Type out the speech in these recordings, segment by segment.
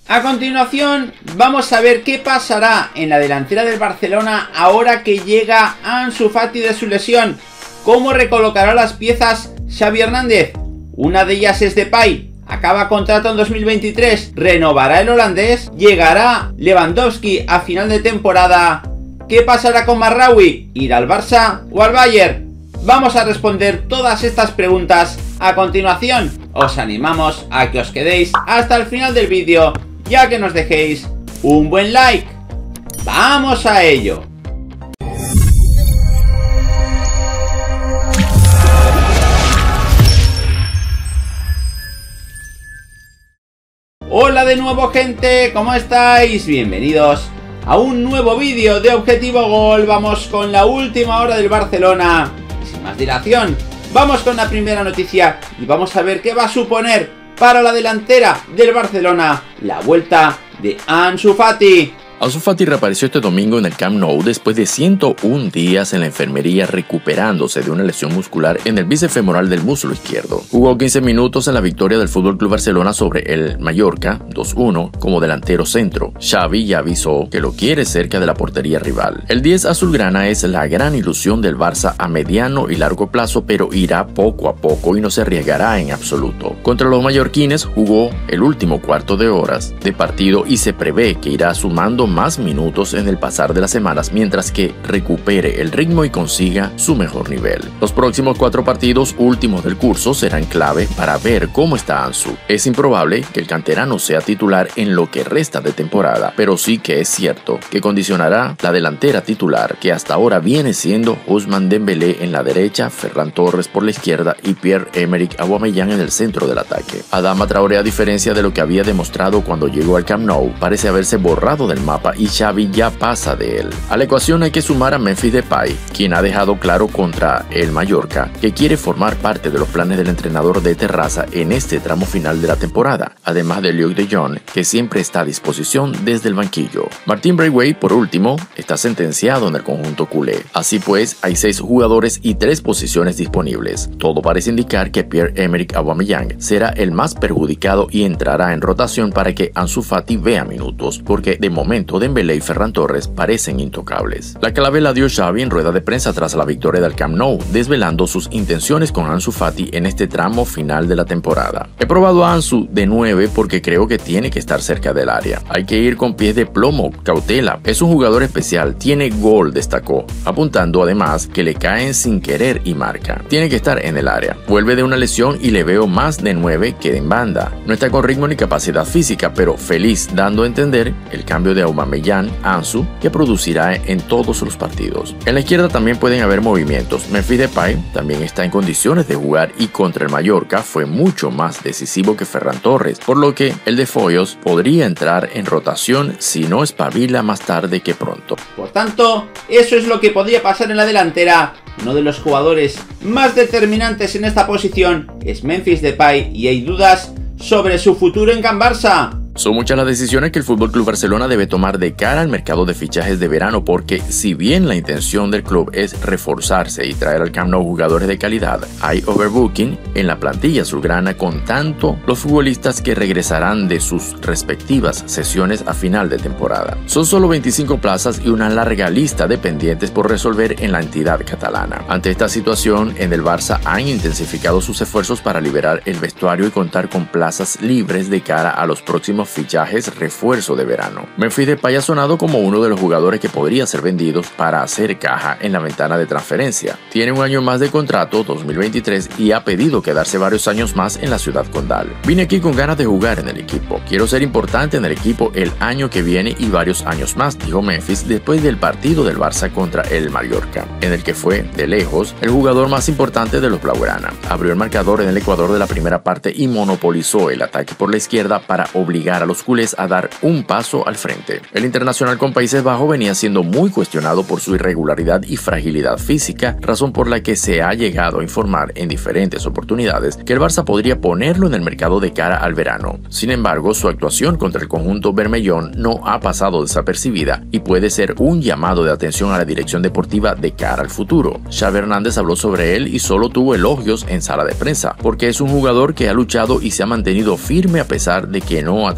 A continuación vamos a ver qué pasará en la delantera del Barcelona ahora que llega Ansu Fati de su lesión. ¿Cómo recolocará las piezas Xavi Hernández? Una de ellas es Depay. Acaba contrato en 2023. ¿Renovará el holandés? ¿Llegará Lewandowski a final de temporada? ¿Qué pasará con Mazraoui? ¿Irá al Barça o al Bayern? Vamos a responder todas estas preguntas a continuación. Os animamos a que os quedéis hasta el final del vídeo, ya que nos dejéis un buen like. ¡Vamos a ello! Hola de nuevo, gente, ¿cómo estáis? Bienvenidos a un nuevo vídeo de Objetivo Gol. Vamos con la última hora del Barcelona. Y sin más dilación, vamos con la primera noticia y vamos a ver qué va a suponer para la delantera del Barcelona la vuelta de Ansu Fati. Ansu Fati reapareció este domingo en el Camp Nou después de 101 días en la enfermería recuperándose de una lesión muscular en el bíceps femoral del muslo izquierdo. Jugó 15 minutos en la victoria del FC Barcelona sobre el Mallorca 2-1 como delantero centro. Xavi ya avisó que lo quiere cerca de la portería rival. El 10 azulgrana es la gran ilusión del Barça a mediano y largo plazo, pero irá poco a poco y no se arriesgará en absoluto. Contra los mallorquines jugó el último cuarto de horas de partido y se prevé que irá sumando más minutos en el pasar de las semanas mientras que recupere el ritmo y consiga su mejor nivel. Los próximos 4 partidos últimos del curso serán clave para ver cómo está Ansu. Es improbable que el canterano sea titular en lo que resta de temporada, pero sí que es cierto que condicionará la delantera titular, que hasta ahora viene siendo Ousmane Dembélé en la derecha, Ferran Torres por la izquierda y Pierre-Emerick Aubameyang en el centro del ataque. Adama Traoré, a diferencia de lo que había demostrado cuando llegó al Camp Nou, parece haberse borrado del mapa y Xavi ya pasa de él. A la ecuación hay que sumar a Memphis Depay, quien ha dejado claro contra el Mallorca que quiere formar parte de los planes del entrenador de Terraza en este tramo final de la temporada, además de Luuk de Jong, que siempre está a disposición desde el banquillo. Martin Braithwaite, por último, está sentenciado en el conjunto culé. Así pues, hay 6 jugadores y 3 posiciones disponibles. Todo parece indicar que Pierre-Emerick Aubameyang será el más perjudicado y entrará en rotación para que Ansu Fati vea minutos, porque de momento Dembélé y Ferran Torres parecen intocables. La clave la dio Xavi en rueda de prensa tras la victoria del Camp Nou, desvelando sus intenciones con Ansu Fati en este tramo final de la temporada. He probado a Ansu de 9 porque creo que tiene que estar cerca del área. Hay que ir con pies de plomo, cautela. Es un jugador especial, tiene gol, destacó, apuntando además que le caen sin querer y marca. Tiene que estar en el área. Vuelve de una lesión y le veo más de 9 que en banda. No está con ritmo ni capacidad física, pero feliz, dando a entender el cambio de Aubameyang a Ansu que producirá en todos los partidos. En la izquierda también pueden haber movimientos. Memphis Depay también está en condiciones de jugar y contra el Mallorca fue mucho más decisivo que Ferran Torres, por lo que el de Foyos podría entrar en rotación si no espabila más tarde que pronto. Por tanto, eso es lo que podría pasar en la delantera. Uno de los jugadores más determinantes en esta posición es Memphis Depay y hay dudas sobre su futuro en Can Barça. Son muchas las decisiones que el FC Barcelona debe tomar de cara al mercado de fichajes de verano, porque si bien la intención del club es reforzarse y traer al Camp Nou jugadores de calidad, hay overbooking en la plantilla azulgrana, con tanto los futbolistas que regresarán de sus respectivas sesiones a final de temporada. Son solo 25 plazas y una larga lista de pendientes por resolver en la entidad catalana. Ante esta situación, en el Barça han intensificado sus esfuerzos para liberar el vestuario y contar con plazas libres de cara a los próximos fichajes refuerzo de verano. Memphis Depay ha sonado como uno de los jugadores que podría ser vendidos para hacer caja en la ventana de transferencia. Tiene un año más de contrato, 2023, y ha pedido quedarse varios años más en la ciudad condal. Vine aquí con ganas de jugar en el equipo. Quiero ser importante en el equipo el año que viene y varios años más, dijo Memphis después del partido del Barça contra el Mallorca, en el que fue, de lejos, el jugador más importante de los blaugrana. Abrió el marcador en el Ecuador de la primera parte y monopolizó el ataque por la izquierda para obligar a los culés a dar un paso al frente. El internacional con Países Bajos venía siendo muy cuestionado por su irregularidad y fragilidad física, razón por la que se ha llegado a informar en diferentes oportunidades que el Barça podría ponerlo en el mercado de cara al verano. Sin embargo, su actuación contra el conjunto bermellón no ha pasado desapercibida y puede ser un llamado de atención a la dirección deportiva de cara al futuro. Xavi Hernández habló sobre él y solo tuvo elogios en sala de prensa, porque es un jugador que ha luchado y se ha mantenido firme a pesar de que no ha tenido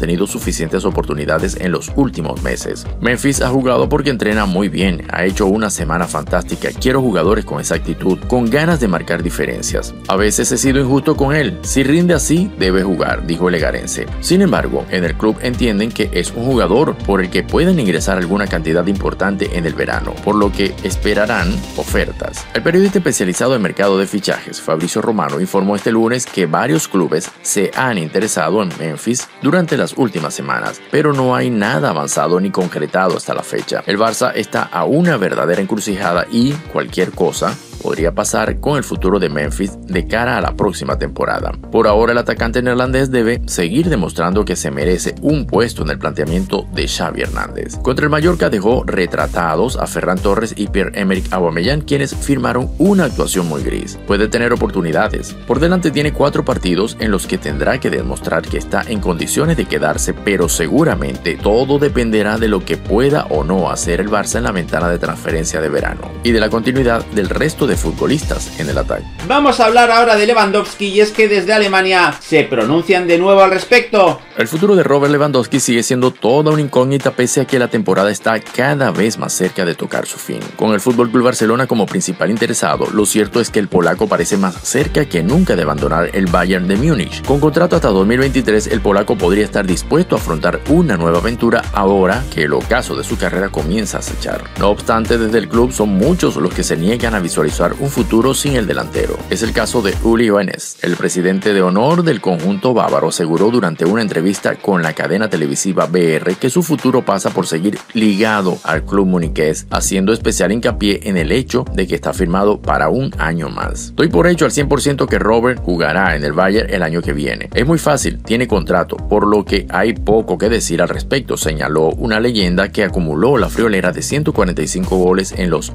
tenido suficientes oportunidades en los últimos meses. Memphis ha jugado porque entrena muy bien, ha hecho una semana fantástica, quiero jugadores con esa actitud, con ganas de marcar diferencias. A veces he sido injusto con él, si rinde así, debe jugar, dijo el legarense. Sin embargo, en el club entienden que es un jugador por el que pueden ingresar alguna cantidad importante en el verano, por lo que esperarán ofertas. El periodista especializado en mercado de fichajes, Fabrizio Romano, informó este lunes que varios clubes se han interesado en Memphis durante las últimas semanas, pero no hay nada avanzado ni concretado hasta la fecha. El Barça está a una verdadera encrucijada y cualquier cosa podría pasar con el futuro de Memphis de cara a la próxima temporada. Por ahora, el atacante neerlandés debe seguir demostrando que se merece un puesto en el planteamiento de Xavi Hernández. Contra el Mallorca dejó retratados a Ferran Torres y Pierre-Emerick Aubameyang, quienes firmaron una actuación muy gris. Puede tener oportunidades. Por delante tiene 4 partidos en los que tendrá que demostrar que está en condiciones de quedarse, pero seguramente todo dependerá de lo que pueda o no hacer el Barça en la ventana de transferencia de verano y de la continuidad del resto de futbolistas en el ataque. Vamos a hablar ahora de Lewandowski, y es que desde Alemania se pronuncian de nuevo al respecto. El futuro de Robert Lewandowski sigue siendo toda una incógnita pese a que la temporada está cada vez más cerca de tocar su fin. Con el FC Barcelona como principal interesado, lo cierto es que el polaco parece más cerca que nunca de abandonar el Bayern de Múnich. Con contrato hasta 2023, el polaco podría estar dispuesto a afrontar una nueva aventura ahora que el ocaso de su carrera comienza a acechar. No obstante, desde el club son muchos los que se niegan a visualizar un futuro sin el delantero. Es el caso de Uli Hoeneß. El presidente de honor del conjunto bávaro aseguró durante una entrevista con la cadena televisiva BR que su futuro pasa por seguir ligado al club muniqués, haciendo especial hincapié en el hecho de que está firmado para un año más. Doy por hecho al 100% que Robert jugará en el Bayern el año que viene. Es muy fácil, tiene contrato, por lo que hay poco que decir al respecto, señaló una leyenda que acumuló la friolera de 145 goles en los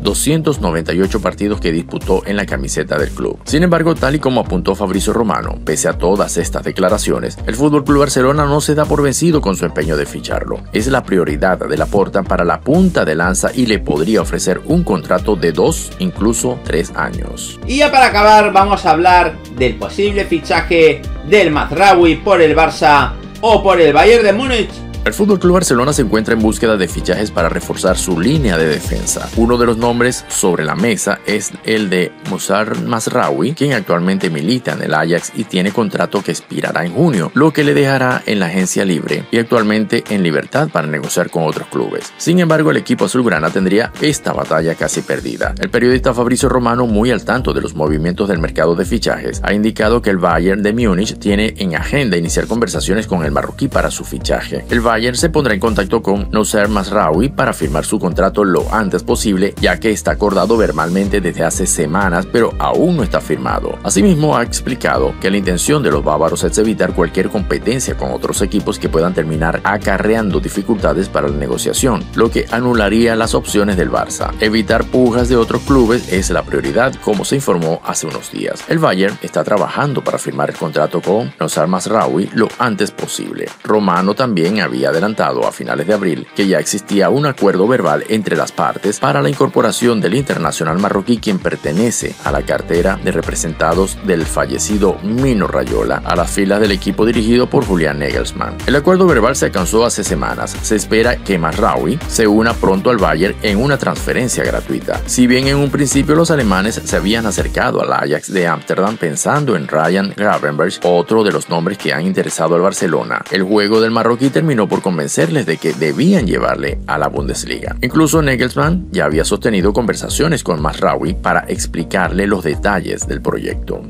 298 partidos que disputó en la camiseta del club. Sin embargo, tal y como apuntó Fabrizio Romano, pese a todas estas declaraciones, el FC Barcelona no se da por vencido con su empeño de ficharlo. Es la prioridad de Laporta para la punta de lanza y le podría ofrecer un contrato de 2, incluso 3 años. Y ya para acabar, vamos a hablar del posible fichaje del Mazraoui por el Barça o por el Bayern de Múnich. El FC Barcelona se encuentra en búsqueda de fichajes para reforzar su línea de defensa. Uno de los nombres sobre la mesa es el de Moussa Mazraoui, quien actualmente milita en el Ajax y tiene contrato que expirará en junio, lo que le dejará en la agencia libre y actualmente en libertad para negociar con otros clubes. Sin embargo, el equipo azulgrana tendría esta batalla casi perdida. El periodista Fabrizio Romano, muy al tanto de los movimientos del mercado de fichajes, ha indicado que el Bayern de Múnich tiene en agenda iniciar conversaciones con el marroquí para su fichaje. El Bayern se pondrá en contacto con Moussa Mazraoui para firmar su contrato lo antes posible, ya que está acordado verbalmente desde hace semanas, pero aún no está firmado. Asimismo, ha explicado que la intención de los bávaros es evitar cualquier competencia con otros equipos que puedan terminar acarreando dificultades para la negociación, lo que anularía las opciones del Barça. Evitar pujas de otros clubes es la prioridad, como se informó hace unos días. El Bayern está trabajando para firmar el contrato con Moussa Mazraoui lo antes posible. Romano también había adelantado a finales de abril que ya existía un acuerdo verbal entre las partes para la incorporación del internacional marroquí, quien pertenece a la cartera de representados del fallecido Mino Raiola, a las filas del equipo dirigido por Julian Nagelsmann. El acuerdo verbal se alcanzó hace semanas. Se espera que Mazraoui se una pronto al Bayern en una transferencia gratuita. Si bien en un principio los alemanes se habían acercado al Ajax de Ámsterdam pensando en Ryan Gravenberch, otro de los nombres que han interesado al Barcelona, el juego del marroquí terminó por convencerles de que debían llevarle a la Bundesliga. Incluso Nagelsmann ya había sostenido conversaciones con Mazraoui para explicarle los detalles del proyecto.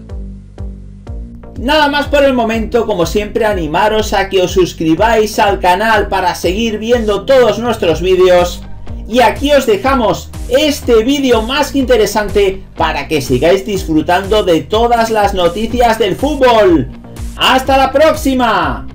Nada más por el momento, como siempre animaros a que os suscribáis al canal para seguir viendo todos nuestros vídeos, y aquí os dejamos este vídeo más que interesante para que sigáis disfrutando de todas las noticias del fútbol. ¡Hasta la próxima!